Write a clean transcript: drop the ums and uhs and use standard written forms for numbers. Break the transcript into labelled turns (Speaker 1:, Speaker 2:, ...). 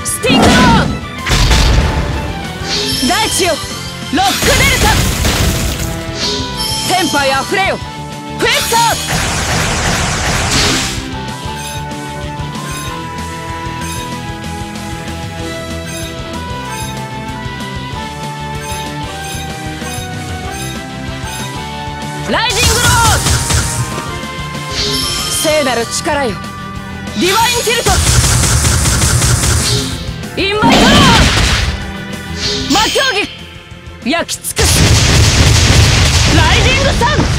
Speaker 1: スティングロー大地よロックデルタテンパイあふれよフェッターライジングロー聖なる力よディバインティルトインマイトロー魔競技焼き尽くすライジングサン